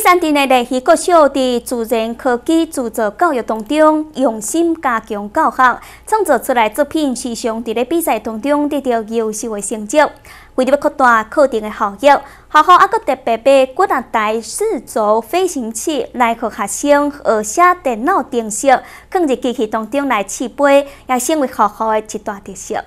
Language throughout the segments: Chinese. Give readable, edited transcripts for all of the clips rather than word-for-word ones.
三镇的类鱼国小在自然科技自助教育当中，用心加强教学，创作出来作品时常伫咧比赛当中得到优秀的成绩。为了要扩大课程的效益，学校还阁特别买几啊台四轴飞行器来予学生学写电脑程式，放入机器当中来试飞，也成为学校的一大特色。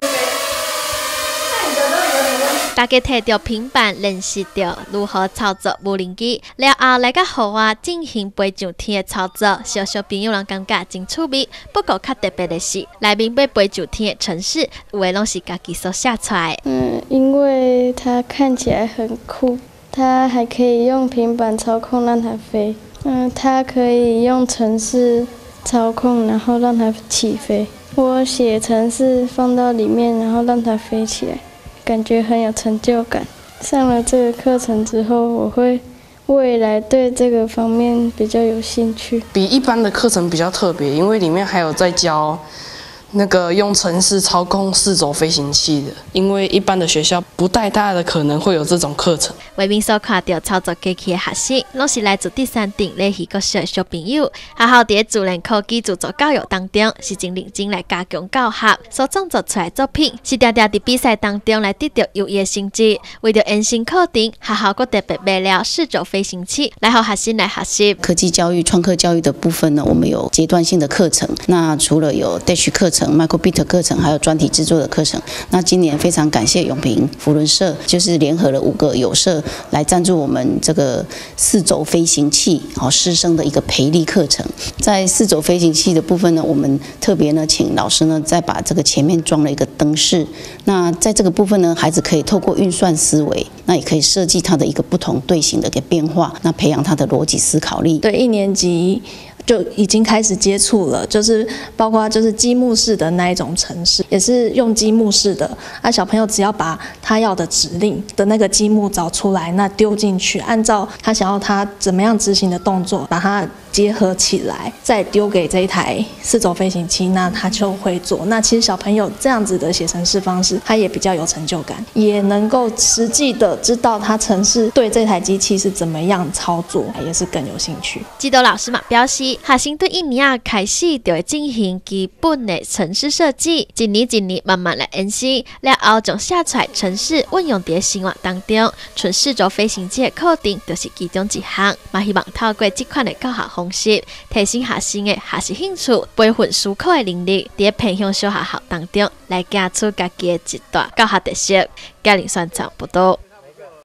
大家摕着平板练习着如何操作无人机，了后来甲户外进行飞上天的操作，小朋友人感觉真趣味。不过较特别的是，内面要飞上天的程式，有的拢是家己所写出来的。 因为它看起来很酷，它还可以用平板操控让它飞。它可以用程式操控，然后让它起飞。我写程式放到里面，然后让它飞起来。感觉很有成就感。上了这个课程之后，我会未来对这个方面比较有兴趣。 比一般的课程比较特别，因为里面还有在教那个用程式操控四轴飞行器的，因为一般的学校不太大的可能会有这种课程。 外面所看到操作机器的学生，拢是来自第三镇类鱼国小的小朋友。学校伫自然科技自助教育当中，是真认真来加强教学，所创作出来的作品，是常常伫比赛当中来得到优异的成绩。为了延伸课程，学校阁特别买了四轴飞行器，来予学生来学习。 科技教育、创客教育的部分呢，我们有阶段性的课程。那除了有 Dash 课程、Microbit 课程，还有专题制作的课程。那今年非常感谢永平扶轮社，就是联合了5个友社来赞助我们这个四轴飞行器师生的一个培力课程。在四轴飞行器的部分呢，我们特别呢请老师呢再把这个前面装了一个灯饰。那在这个部分呢，孩子可以透过运算思维，那也可以设计它的一个不同队形的一个变化，那培养他的逻辑思考力。 对，1年级就已经开始接触了，就是包括就是积木式的那一种程式，也是用积木式的。小朋友只要把他要的指令的那个积木找出来，那丢进去，按照他想要他怎么样执行的动作，把它结合起来，再丢给这一台四轴飞行器，那他就会做。那其实小朋友这样子的写程式方式，他也比较有成就感，也能够实际的知道他程式对这台机器是怎么样操作，也是更有兴趣。 指导老师嘛表示，学生对1年开始就会进行基本的程式设计，一年慢慢来演习，了后将写出来程式运用在生活当中。纯四轴飞行器的课程就是其中一项，嘛希望透过这款的教学方式，提升学生的学习兴趣、培训思考的能力，在偏向小学校当中来行出家己的一段教学特色。嘉玲宣传报道。